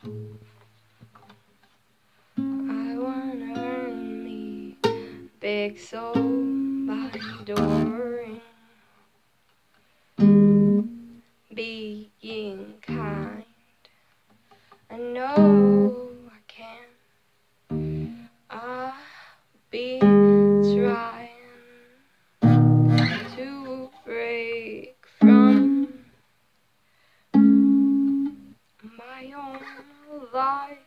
I wanna earn me big soul by adoring, being kind. I know I can. I'll be trying to break from my own life.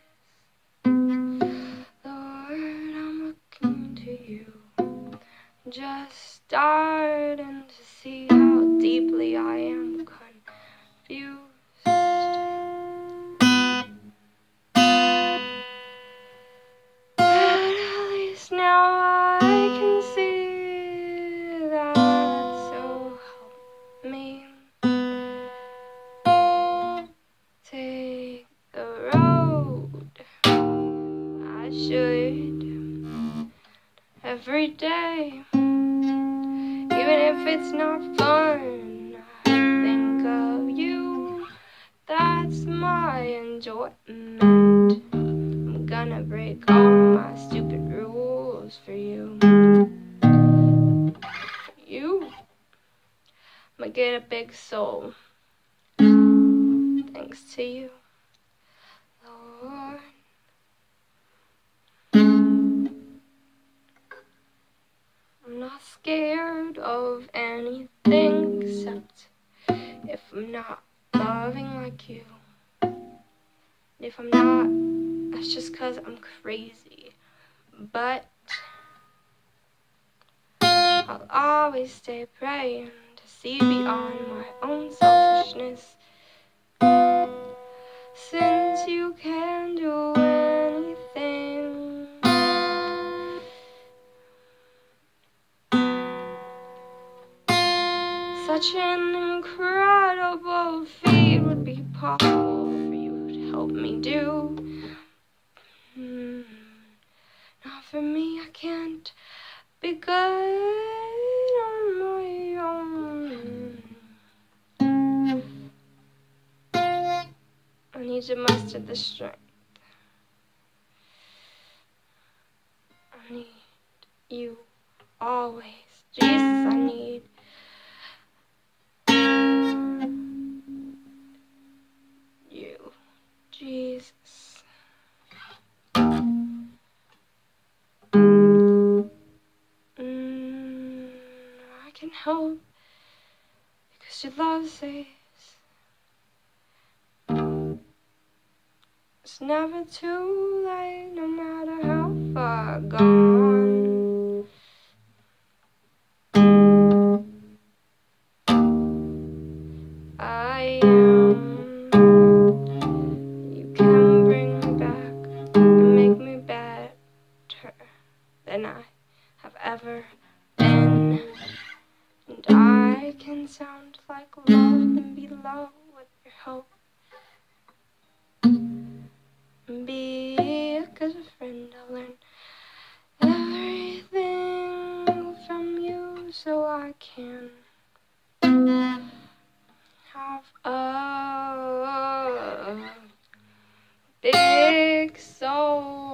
Lord, I'm looking to you, just starting to see how deeply I am confused. But at least now I can see that, so help me take the road I should every day. Even if it's not fun, I think of you. That's my enjoyment. I'm gonna break all my stupid rules for you. For you. I'm gonna get a big soul. Thanks to you, Lord. I'm not scared of anything except if I'm not loving like you. If I'm not, that's just 'cause I'm crazy. But I'll always stay praying to see beyond my own selfishness. Since you can do anything, such an incredible feat would be possible for you to help me do. Not for me, I can't be good on my own. I need to muster the strength. I need you always. Jesus, I need you. Jesus. I can help because your love saves. It's never too late, no matter how far gone. I am. You can bring me back and make me better than I have ever been. And I can sound like love and be low with your help. Be a good friend, I'll learn everything from you so I can have a big soul.